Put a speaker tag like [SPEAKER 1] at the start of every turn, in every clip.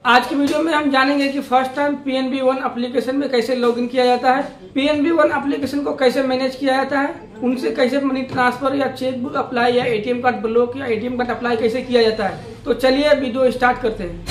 [SPEAKER 1] आज की वीडियो में हम जानेंगे कि first time PNB One application में कैसे लॉगिन किया जाता है, PNB One एप्लीकेशन को कैसे मैनेज किया जाता है, उनसे कैसे मनी ट्रांसफर या चेकबुक अप्लाई या ATM कार्ड ब्लॉक या ATM कार्ड अप्लाई कैसे किया जाता है। तो चलिए वीडियो स्टार्ट करते हैं।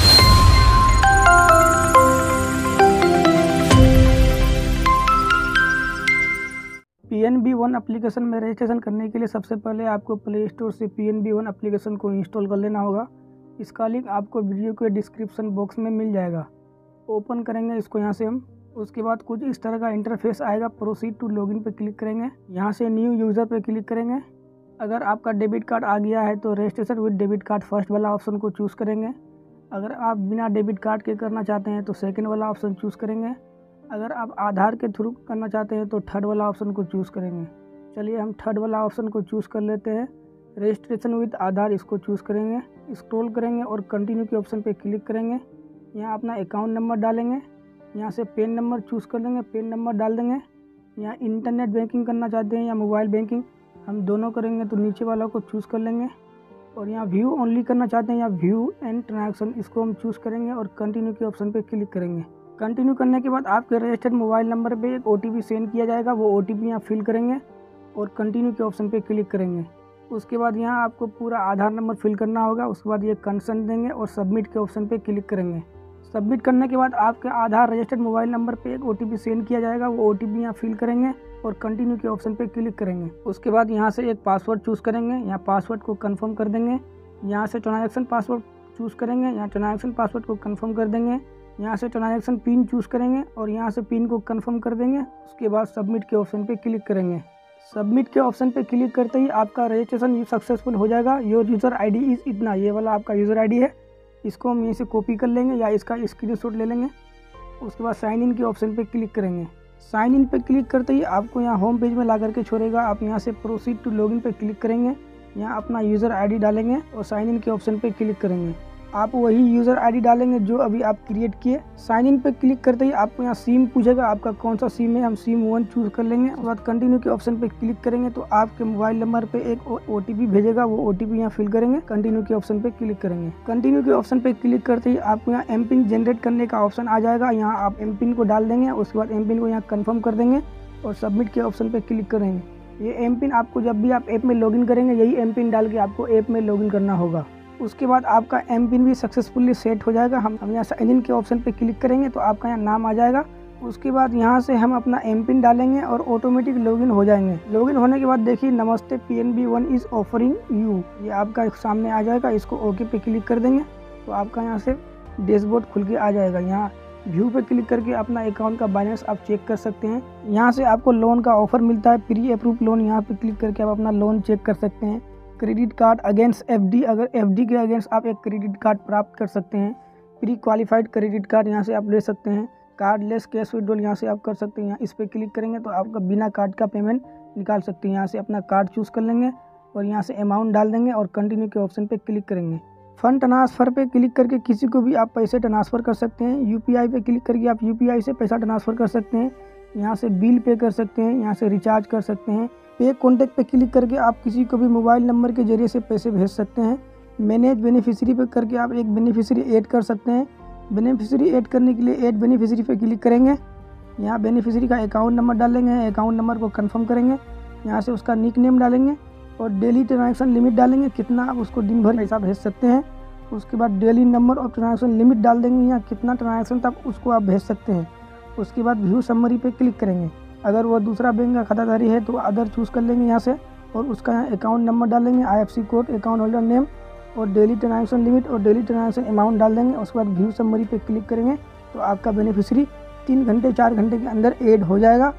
[SPEAKER 1] PNB One एप्लीकेशन में रजिस्ट्रेशन करने के लिए सबसे पहले आपको प्ले स्टोर से PNB One एप्लीकेशन को इंस्टॉल कर लेना होगा। इसका लिंक आपको वीडियो के डिस्क्रिप्शन बॉक्स में मिल जाएगा। ओपन करेंगे इसको यहाँ से हम। उसके बाद कुछ इस तरह का इंटरफेस आएगा। प्रोसीड टू लॉगिन पे क्लिक करेंगे। यहाँ से न्यू यूज़र पे क्लिक करेंगे। अगर आपका डेबिट कार्ड आ गया है तो registration with debit card first वाला ऑप्शन को चूज़ करेंगे। अगर आप बिना डेबिट कार्ड के करना चाहते हैं तो सेकेंड वाला ऑप्शन चूज़ करेंगे। अगर आप आधार के थ्रू करना चाहते हैं तो थर्ड वाला ऑप्शन को चूज़ करेंगे। चलिए हम थर्ड वाला ऑप्शन को चूज़ कर लेते हैं। रजिस्ट्रेशन विद आधार इसको चूज़ करेंगे। स्क्रॉल करेंगे और कंटिन्यू के ऑप्शन पे क्लिक करेंगे। यहाँ अपना अकाउंट नंबर डालेंगे। यहाँ से पेन नंबर चूज़ कर लेंगे, पेन नंबर डाल देंगे। यहाँ इंटरनेट बैंकिंग करना चाहते हैं या मोबाइल बैंकिंग, हम दोनों करेंगे तो नीचे वाला को चूज़ कर लेंगे। और यहाँ व्यू ओनली करना चाहते हैं या व्यू एंड ट्रांजैक्शन, इसको हम चूज़ करेंगे और कंटिन्यू के ऑप्शन पे क्लिक करेंगे। कंटिन्यू करने के बाद आपके रजिस्टर्ड मोबाइल नंबर पे एक OTP सेंड किया जाएगा। वो OTP यहाँ फिल करेंगे और कंटिन्यू के ऑप्शन पे क्लिक करेंगे। उसके बाद यहाँ आपको पूरा आधार नंबर फिल करना होगा। उसके बाद ये कंसर्न देंगे और सबमिट के ऑप्शन पे क्लिक करेंगे। सबमिट करने के बाद आपके आधार रजिस्टर्ड मोबाइल नंबर पे एक OTP सेंड किया जाएगा। वो OTP यहाँ फिल करेंगे और कंटिन्यू के ऑप्शन पे क्लिक करेंगे। उसके बाद यहाँ से एक पासवर्ड चूज़ करेंगे। यहाँ पासवर्ड को कंफर्म कर देंगे। यहाँ से ट्रांजैक्शन पासवर्ड चूज़ करेंगे। यहाँ ट्रांजैक्शन पासवर्ड को कंफर्म कर देंगे। यहाँ से ट्रांजैक्शन पिन चूज़ करेंगे और यहाँ से पिन को कंफर्म कर देंगे। उसके बाद सबमिट के ऑप्शन पे क्लिक करेंगे। सबमिट के ऑप्शन पे क्लिक करते ही आपका रजिस्ट्रेशन सक्सेसफुल हो जाएगा। योर यूज़र ID इज़ इतना, ये वाला आपका यूज़र ID है। इसको हम यहीं से कॉपी कर लेंगे या इसका स्क्रीनशॉट ले लेंगे। उसके बाद साइन इन के ऑप्शन पे क्लिक करेंगे। साइन इन पे क्लिक करते ही आपको यहाँ होम पेज में ला करके छोड़ेगा। आप यहाँ से प्रोसीड टू लॉगिन पे क्लिक करेंगे। यहाँ अपना यूज़र ID डालेंगे और साइन इन के ऑप्शन पे क्लिक करेंगे। आप वही यूज़र ID डालेंगे जो अभी आप क्रिएट किए। साइन इन पे क्लिक करते ही आपको यहाँ सिम पूछेगा, आपका कौन सा सिम है। हम सिम 1 चूज़ कर लेंगे। उसके बाद कंटिन्यू के ऑप्शन पे क्लिक करेंगे तो आपके मोबाइल नंबर पे एक OTP भेजेगा। वो OTP यहाँ फिल करेंगे। कंटिन्यू के ऑप्शन पे क्लिक करेंगे। कंटिन्यू के ऑप्शन पे क्लिक करते ही आपको यहाँ MPIN जनरेट करने का ऑप्शन आ जाएगा। यहाँ आप MPIN को डाल देंगे। उसके बाद MPIN को यहाँ कन्फर्म कर देंगे और सबमिट के ऑप्शन पे क्लिक करेंगे। ये MPIN आपको जब भी आप ऐप में लॉगिन करेंगे यही MPIN डाल के आपको ऐप में लॉगिन करना होगा। उसके बाद आपका MPIN भी सक्सेसफुली सेट हो जाएगा। हम यहाँ साइन इन के ऑप्शन पे क्लिक करेंगे तो आपका यहाँ नाम आ जाएगा। उसके बाद यहाँ से हम अपना MPIN डालेंगे और ऑटोमेटिक लॉगिन हो जाएंगे। लॉगिन होने के बाद देखिए नमस्ते PNB One is offering you, ये आपका सामने आ जाएगा। इसको ओके पे क्लिक कर देंगे तो आपका यहाँ से डैशबोर्ड खुल के आ जाएगा। यहाँ व्यू पे क्लिक करके अपना अकाउंट का बैलेंस आप चेक कर सकते हैं। यहाँ से आपको लोन का ऑफर मिलता है, प्री अप्रूव लोन। यहाँ पे क्लिक करके आप अपना लोन चेक कर सकते हैं। क्रेडिट कार्ड अगेंस्ट FD, अगर FD के अगेंस्ट आप एक क्रेडिट कार्ड प्राप्त कर सकते हैं। प्री क्वालिफाइड क्रेडिट कार्ड यहाँ से आप ले सकते हैं। कार्डलेस कैश विड्रॉल यहाँ से आप कर सकते हैं। यहाँ इस पर क्लिक करेंगे तो आपका बिना कार्ड का पेमेंट निकाल सकते हैं। यहाँ से अपना कार्ड चूज़ कर लेंगे और यहाँ से अमाउंट डाल देंगे और कंटिन्यू के ऑप्शन पे क्लिक करेंगे। फंड ट्रांसफ़र पे क्लिक करके किसी को भी आप पैसे ट्रांसफ़र कर सकते हैं। UPI पे क्लिक करके आप UPI से पैसा ट्रांसफ़र कर सकते हैं। यहाँ से बिल पे कर सकते हैं। यहाँ से रिचार्ज कर सकते हैं। पे कॉन्टैक्ट पे क्लिक करके आप किसी को भी मोबाइल नंबर के जरिए से पैसे भेज सकते हैं। मैनेज बेनिफिशियरी पे करके आप एक बेनिफिशियरी ऐड कर सकते हैं। बेनिफिशियरी ऐड करने के लिए ऐड बेनिफिशियरी पे क्लिक करेंगे। यहाँ बेनिफिशियरी का अकाउंट नंबर डालेंगे। अकाउंट नंबर को कंफर्म करेंगे। यहाँ से उसका निक नेम डालेंगे और डेली ट्रांजैक्शन लिमिट डालेंगे, कितना आप उसको दिन भर पैसा भेज सकते हैं। उसके बाद daily number of transaction limit डाल देंगे, यहाँ कितना ट्रांजैक्शन तक उसको आप भेज सकते हैं। उसके बाद व्यू समरी पे क्लिक करेंगे। अगर वो दूसरा बैंक का खाताधारी है तो अदर चूज़ कर लेंगे यहाँ से और उसका यहाँ अकाउंट नंबर डालेंगे, IFSC code, account holder name और डेली ट्रांजैक्शन लिमिट और डेली ट्रांजैक्शन अमाउंट डाल देंगे। उसके बाद व्यू समरी पे क्लिक करेंगे तो आपका बेनिफिशियरी 3 घंटे 4 घंटे के अंदर ऐड हो जाएगा।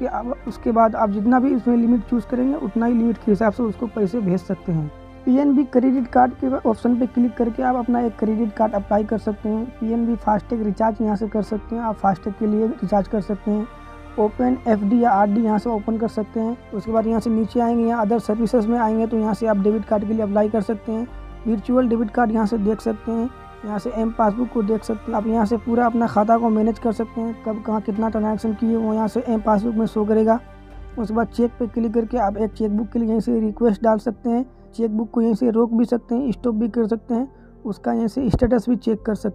[SPEAKER 1] उसके बाद आप जितना भी इसमें लिमिट चूज़ करेंगे उतना ही लिमिट के हिसाब से उसको पैसे भेज सकते हैं। PNB क्रेडिट कार्ड के ऑप्शन पे क्लिक करके आप अपना एक क्रेडिट कार्ड अप्लाई कर सकते हैं। PNB फास्टैग रिचार्ज यहाँ से कर सकते हैं। आप फास्टैग के लिए रिचार्ज कर सकते हैं। ओपन FD या RD यहाँ से ओपन कर सकते हैं। उसके बाद यहाँ से नीचे आएंगे, यहाँ अदर सर्विसेज में आएंगे तो यहाँ से आप डेबिट कार्ड के लिए अप्लाई कर सकते हैं। वर्चुअल डेबिट कार्ड यहाँ से देख सकते हैं। यहाँ से M पासबुक को देख सकते हैं। आप यहाँ से पूरा अपना खाता को मैनेज कर सकते हैं, कब कहाँ कितना ट्रांजैक्शन किए वो यहाँ से M पासबुक में शो करेगा। उसके बाद चेक पे क्लिक करके आप एक चेकबुक के लिए यहीं से रिक्वेस्ट डाल सकते हैं। चेकबुक को यहीं से रोक भी सकते हैं, स्टॉप भी कर सकते हैं, उसका यहीं से स्टेटस भी चेक कर सकते हैं।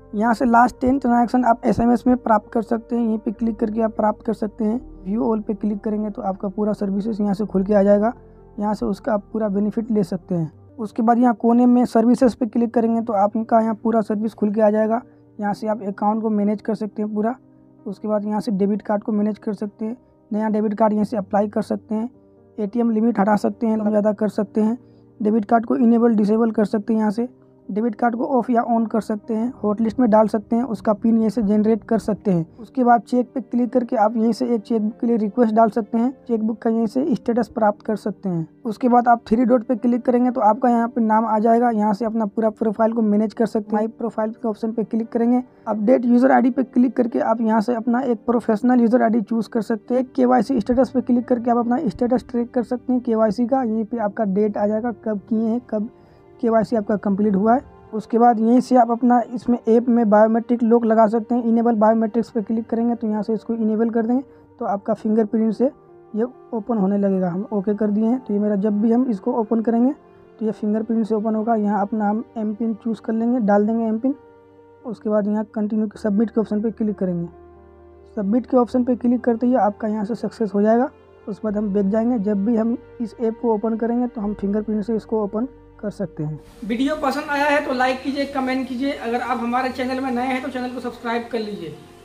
[SPEAKER 1] यहाँ से लास्ट 10 ट्रांजैक्शन आप SMS में प्राप्त कर सकते हैं। यहीं पे क्लिक करके आप प्राप्त कर सकते हैं। व्यू ऑल पे क्लिक करेंगे तो आपका पूरा सर्विसेज यहाँ से खुल के आ जाएगा। यहाँ से उसका आप पूरा बेनिफिट ले सकते हैं। उसके बाद यहाँ कोने में सर्विसेज पे क्लिक करेंगे तो आपका यहाँ पूरा सर्विस खुल के आ जाएगा। यहाँ से आप अकाउंट को मैनेज कर सकते हैं पूरा। उसके बाद यहाँ से डेबिट कार्ड को मैनेज कर सकते हैं। नया डेबिट कार्ड यहाँ से अप्लाई कर सकते हैं। ATM लिमिट हटा सकते हैं, ज़्यादा कर सकते हैं। डेबिट कार्ड को इनेबल डिसेबल कर सकते हैं। यहाँ से डेबिट कार्ड को ऑफ या ऑन कर सकते हैं। हॉट लिस्ट में डाल सकते हैं। उसका पिन यहीं से जनरेट कर सकते हैं। उसके बाद चेक पे क्लिक करके आप यहीं से एक चेकबुक के लिए रिक्वेस्ट डाल सकते हैं। चेकबुक का यहीं से स्टेटस प्राप्त कर सकते हैं। उसके बाद आप 3 डॉट पे क्लिक करेंगे तो आपका यहाँ पे नाम आ जाएगा। यहाँ से अपना पूरा प्रोफाइल को मैनेज कर सकते हैं। माई प्रोफाइल के ऑप्शन पे क्लिक करेंगे। अपडेट यूजर ID पे क्लिक करके आप यहाँ से अपना एक प्रोफेशनल यूजर ID चूज कर सकते हैं। KYC स्टेटस पे क्लिक करके आप अपना स्टेटस ट्रैक कर सकते हैं KYC का। यहीं पे आपका डेट आ जाएगा, कब किए हैं, कब KYC आपका कंप्लीट हुआ है। उसके बाद यहीं से आप अपना इसमें ऐप में बायोमेट्रिक लॉक लगा सकते हैं। इनेबल बायोमेट्रिक्स पे क्लिक करेंगे तो यहाँ से इसको इनेबल कर देंगे तो आपका फिंगरप्रिंट से ये ओपन होने लगेगा। हम ओके कर दिए हैं तो ये मेरा जब भी हम इसको ओपन करेंगे तो ये फिंगरप्रिंट से ओपन होगा। यहाँ अपना हम MPIN चूज़ कर लेंगे, डाल देंगे MPIN। उसके बाद यहाँ कंटिन्यू सबमिट के ऑप्शन पर क्लिक करेंगे। सबमिट के ऑप्शन पर क्लिक करते ही आपका यहाँ से सक्सेस हो जाएगा। उसके बाद हम बैक जाएंगे। जब भी हम इस ऐप को ओपन करेंगे तो हम फिंगरप्रिंट से इसको ओपन कर सकते हैं। वीडियो पसंद आया है तो लाइक कीजिए, कमेंट कीजिए। अगर आप हमारे चैनल में नए हैं तो चैनल को सब्सक्राइब कर लीजिए।